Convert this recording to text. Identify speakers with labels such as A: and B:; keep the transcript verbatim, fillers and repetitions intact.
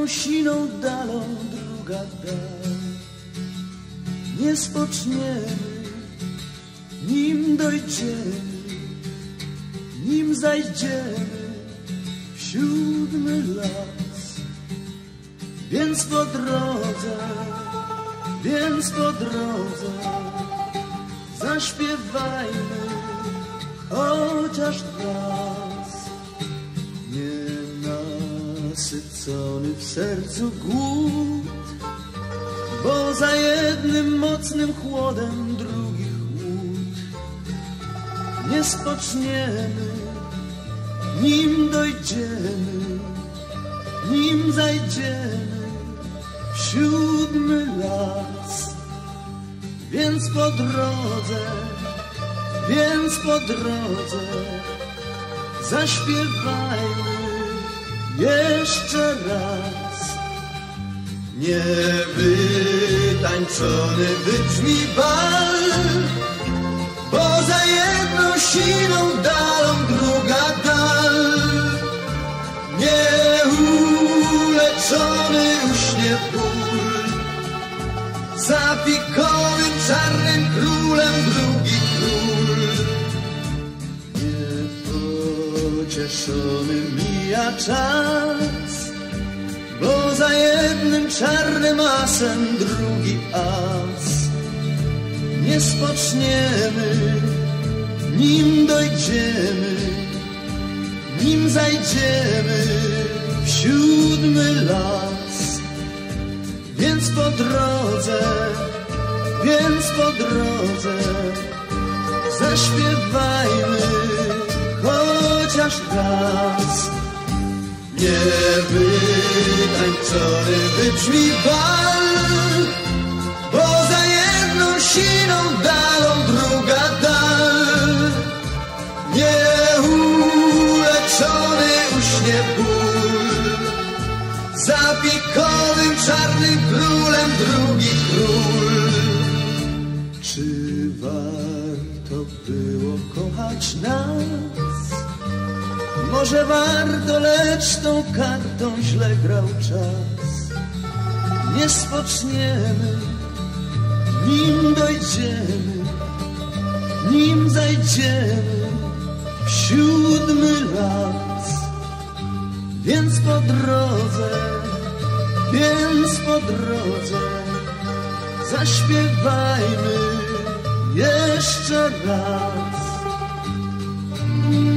A: jedną siną dalą druga dal. Nie spoczniemy, nim dojdziemy, nim zajdziemy w siódmy las. Więc po drodze, więc po drodze zaśpiewajmy chociaż raz. Nienasycony w sercu głód, bo za jednym mocnym chłodem drugi chłód. Nie spoczniemy, nim dojdziemy, nim zajdziemy w siódmy las. Więc po drodze, więc po drodze zaśpiewajmy jeszcze raz. Niewytańczony wybrzmi bal, bo za jedną siną dalą druga dal. Nieuleczony uśnie ból, za pikowym czarnym królem drugi król. Niepocieszony mija czas, bo za jednym czarnym asem drugi as. Nie spoczniemy, nim dojdziemy, nim zajdziemy w siódmy las. Więc po drodze, więc po drodze zaśpiewajmy chociaż raz. Niewytańczony wybrzmi bal, bo za jedną siną dalą druga dal. Nieuleczony uśnie ból, za pikowym czarnym królem drugi król. Czy warto było kochać nas? Może warto, lecz tą kartą źle grał czas. Nie spoczniemy, nim dojdziemy, nim zajdziemy w siódmy las. Więc po drodze, więc po drodze zaśpiewajmy jeszcze raz.